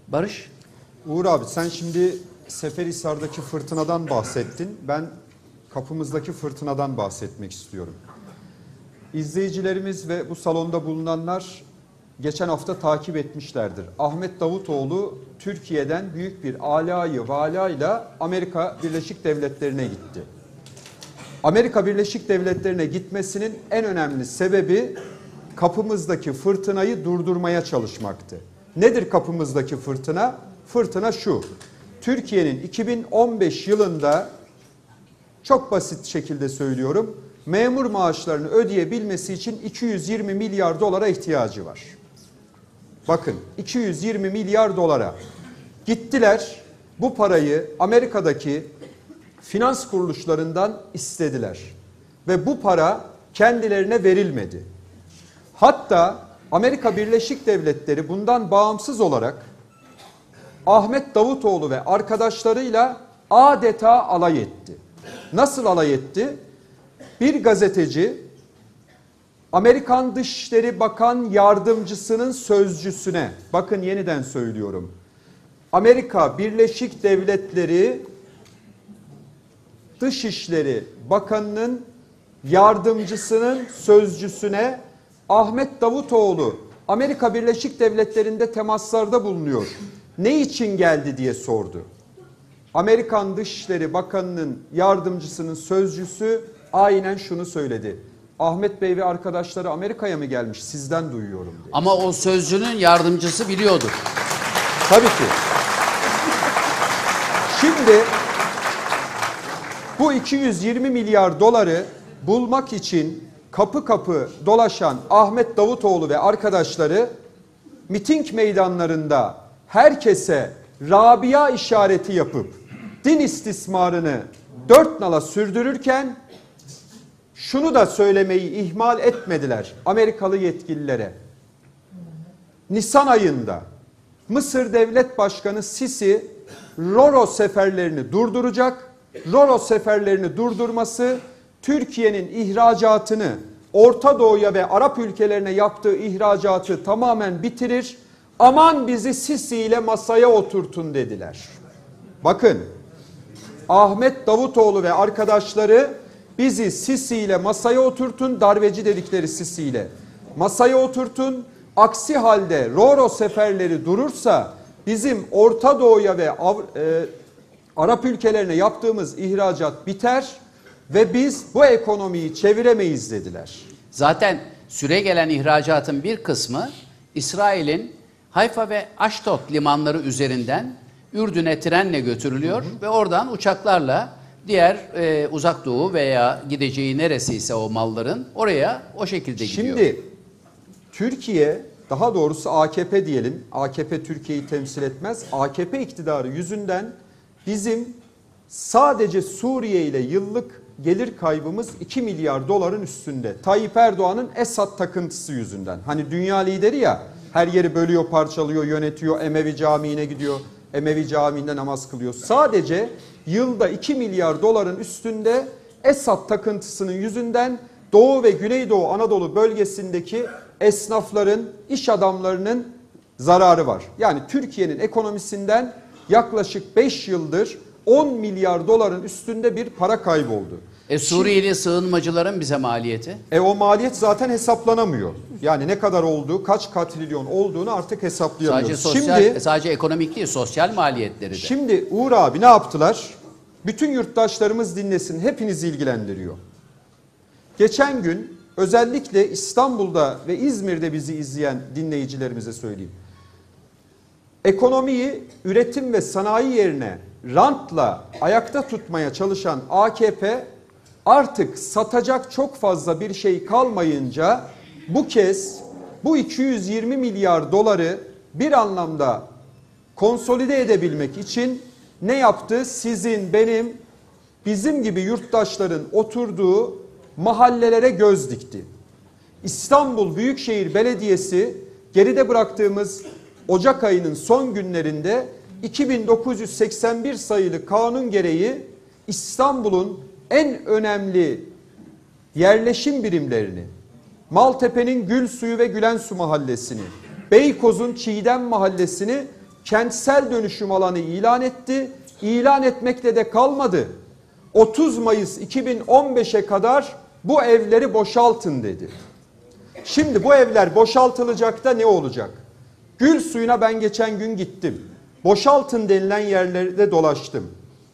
Barış? Uğur abi, sen şimdi Seferihisar'daki fırtınadan bahsettin. Ben kapımızdaki fırtınadan bahsetmek istiyorum. İzleyicilerimiz ve bu salonda bulunanlar geçen hafta takip etmişlerdir. Ahmet Davutoğlu Türkiye'den büyük bir alayı valayla Amerika Birleşik Devletleri'ne gitti. Amerika Birleşik Devletleri'ne gitmesinin en önemli sebebi kapımızdaki fırtınayı durdurmaya çalışmaktı. Nedir kapımızdaki fırtına? Fırtına şu: Türkiye'nin 2015 yılında, çok basit şekilde söylüyorum, memur maaşlarını ödeyebilmesi için 220 milyar dolara ihtiyacı var. Bakın, 220 milyar dolara gittiler, bu parayı Amerika'daki finans kuruluşlarından istediler ve bu para kendilerine verilmedi. Hatta Amerika Birleşik Devletleri bundan bağımsız olarak Ahmet Davutoğlu ve arkadaşlarıyla adeta alay etti. Nasıl alay etti? Bir gazeteci Amerikan Dışişleri Bakan Yardımcısının sözcüsüne, bakın yeniden söylüyorum, Amerika Birleşik Devletleri Dışişleri Bakanı'nın yardımcısının sözcüsüne Ahmet Davutoğlu Amerika Birleşik Devletleri'nde temaslarda bulunuyor, ne için geldi diye sordu. Amerikan Dışişleri Bakanı'nın yardımcısının sözcüsü aynen şunu söyledi: Ahmet Bey ve arkadaşları Amerika'ya mı gelmiş, sizden duyuyorum dedi. Ama o sözcünün yardımcısı biliyordur. Tabii ki. Şimdi bu 220 milyar doları bulmak için kapı kapı dolaşan Ahmet Davutoğlu ve arkadaşları miting meydanlarında herkese Rabia işareti yapıp din istismarını dört nala sürdürürken şunu da söylemeyi ihmal etmediler Amerikalı yetkililere. Nisan ayında Mısır Devlet Başkanı Sisi Roro seferlerini durduracak. Roro seferlerini durdurması Türkiye'nin ihracatını, Orta Doğu'ya ve Arap ülkelerine yaptığı ihracatı tamamen bitirir. Aman bizi Sisi ile masaya oturtun dediler. Bakın, Ahmet Davutoğlu ve arkadaşları bizi Sisi ile masaya oturtun, darbeci dedikleri Sisi ile masaya oturtun. Aksi halde Roro seferleri durursa bizim Orta Doğu'ya ve Arap ülkelerine yaptığımız ihracat biter ve biz bu ekonomiyi çeviremeyiz dediler. Zaten süre gelen ihracatın bir kısmı İsrail'in Hayfa ve Aşdod limanları üzerinden Ürdün'e trenle götürülüyor ve oradan uçaklarla diğer uzak doğu veya gideceği neresiyse o malların oraya o şekilde gidiyor. Şimdi Türkiye, daha doğrusu AKP diyelim, AKP Türkiye'yi temsil etmez, AKP iktidarı yüzünden bizim sadece Suriye ile yıllık gelir kaybımız 2 milyar doların üstünde. Tayyip Erdoğan'ın Esad takıntısı yüzünden. Hani dünya lideri ya, her yeri bölüyor, parçalıyor, yönetiyor, Emevi Camii'ne gidiyor, Emevi Camii'nde namaz kılıyor. Sadece yılda 2 milyar doların üstünde Esad takıntısının yüzünden Doğu ve Güneydoğu Anadolu bölgesindeki esnafların, iş adamlarının zararı var. Yani Türkiye'nin ekonomisinden yaklaşık 5 yıldır 10 milyar doların üstünde bir para kayboldu. Suriyeli sığınmacıların bize maliyeti? O maliyet zaten hesaplanamıyor. Yani ne kadar olduğu, kaç katrilyon olduğunu artık hesaplayamıyoruz. Sadece ekonomik değil, sosyal maliyetleri de. Şimdi Uğur abi ne yaptılar? Bütün yurttaşlarımız dinlesin, hepinizi ilgilendiriyor. Geçen gün özellikle İstanbul'da ve İzmir'de bizi izleyen dinleyicilerimize söyleyeyim. Ekonomiyi üretim ve sanayi yerine rantla ayakta tutmaya çalışan AKP artık satacak çok fazla bir şey kalmayınca bu kez bu 220 milyar doları bir anlamda konsolide edebilmek için ne yaptı? Sizin, benim, bizim gibi yurttaşların oturduğu mahallelere göz dikti. İstanbul Büyükşehir Belediyesi geride bıraktığımız Ocak ayının son günlerinde 2981 sayılı kanun gereği İstanbul'un en önemli yerleşim birimlerini, Maltepe'nin Gülsuyu ve Gülensu mahallesini, Beykoz'un Çiğdem mahallesini kentsel dönüşüm alanı ilan etti. İlan etmekle de kalmadı. 30 Mayıs 2015'e kadar bu evleri boşaltın dedi. Şimdi bu evler boşaltılacak da ne olacak? Gül Suyu'na ben geçen gün gittim. Boşaltın denilen yerlerde dolaştım.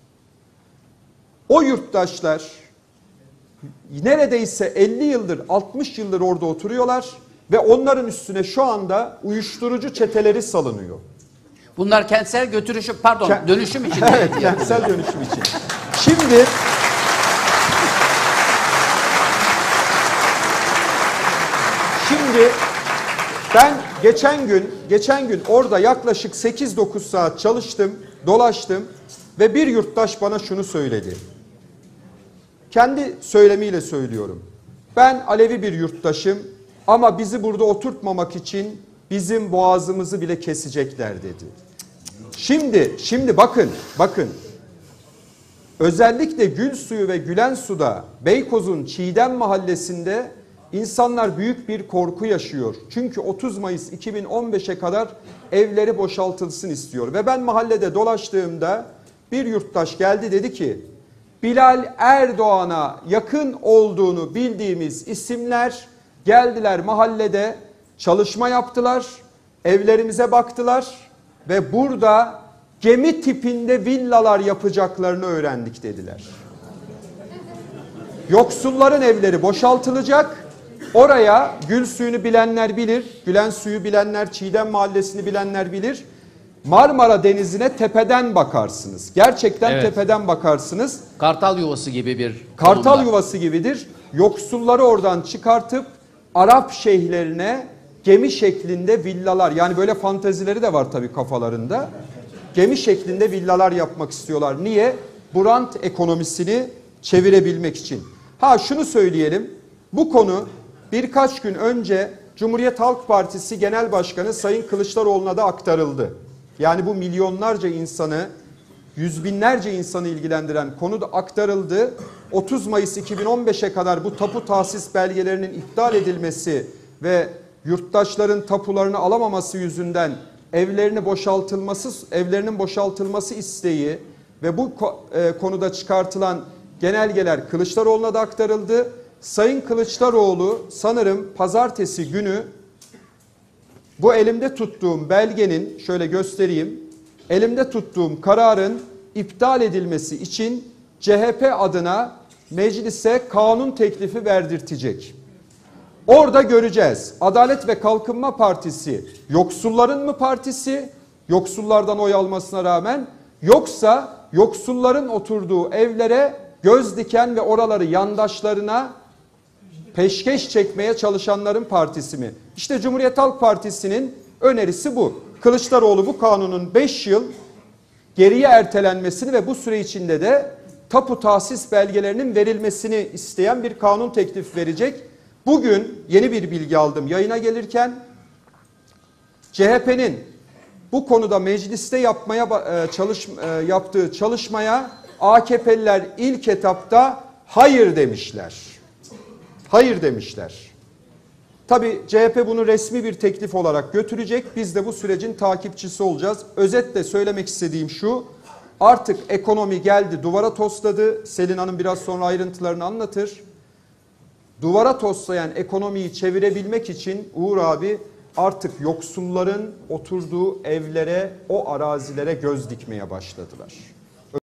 O yurttaşlar neredeyse 50 yıldır 60 yıldır orada oturuyorlar ve onların üstüne şu anda uyuşturucu çeteleri salınıyor. Bunlar kentsel götürüşüm, dönüşüm için. Evet, kentsel dönüşüm için. Şimdi ben geçen gün orada yaklaşık 8-9 saat çalıştım, dolaştım ve bir yurttaş bana şunu söyledi. Kendi söylemiyle söylüyorum. Ben Alevi bir yurttaşım ama bizi burada oturtmamak için bizim boğazımızı bile kesecekler dedi. Şimdi bakın. Özellikle Gülsuyu ve Gülensu'da Beykoz'un Çiğdem mahallesinde insanlar büyük bir korku yaşıyor. Çünkü 30 Mayıs 2015'e kadar evleri boşaltılsın istiyor. Ve ben mahallede dolaştığımda bir yurttaş geldi, dedi ki Bilal Erdoğan'a yakın olduğunu bildiğimiz isimler geldiler, mahallede çalışma yaptılar, evlerimize baktılar ve burada gemi tipinde villalar yapacaklarını öğrendik dediler. Yoksulların evleri boşaltılacak. Oraya Gülsuyu'nu bilenler bilir, Gülensuyu bilenler, Çiğdem mahallesini bilenler bilir. Marmara Denizi'ne tepeden bakarsınız. Gerçekten evet, tepeden bakarsınız. Kartal yuvası gibi bir Kartal konumda. Yuvası gibidir. Yoksulları oradan çıkartıp Arap şeyhlerine gemi şeklinde villalar, yani böyle fantezileri de var tabii kafalarında. Gemi şeklinde villalar yapmak istiyorlar. Niye? Bu rant ekonomisini çevirebilmek için. Şunu söyleyelim. Bu konu birkaç gün önce Cumhuriyet Halk Partisi Genel Başkanı Sayın Kılıçdaroğlu'na da aktarıldı. Yani bu milyonlarca insanı, yüz binlerce insanı ilgilendiren konu da aktarıldı. 30 Mayıs 2015'e kadar bu tapu tahsis belgelerinin iptal edilmesi ve yurttaşların tapularını alamaması yüzünden evlerinin boşaltılması isteği ve bu konuda çıkartılan genelgeler Kılıçdaroğlu'na da aktarıldı. Sayın Kılıçdaroğlu sanırım pazartesi günü bu elimde tuttuğum belgenin, şöyle göstereyim, elimde tuttuğum kararın iptal edilmesi için CHP adına meclise kanun teklifi verdirtecek. Orada göreceğiz. Adalet ve Kalkınma Partisi yoksulların mı partisi, yoksullardan oy almasına rağmen, yoksa yoksulların oturduğu evlere göz diken ve oraları yandaşlarına peşkeş çekmeye çalışanların partisi mi? İşte Cumhuriyet Halk Partisi'nin önerisi bu. Kılıçdaroğlu bu kanunun 5 yıl geriye ertelenmesini ve bu süre içinde de tapu tahsis belgelerinin verilmesini isteyen bir kanun teklifi verecek. Bugün yeni bir bilgi aldım yayına gelirken. CHP'nin bu konuda mecliste yaptığı çalışmaya AKP'liler ilk etapta hayır demişler. Hayır demişler. Tabii CHP bunu resmi bir teklif olarak götürecek. Biz de bu sürecin takipçisi olacağız. Özetle söylemek istediğim şu: artık ekonomi geldi, duvara tosladı. Selin Hanım biraz sonra ayrıntılarını anlatır. Duvara toslayan ekonomiyi çevirebilmek için Uğur abi artık yoksulların oturduğu evlere, o arazilere göz dikmeye başladılar.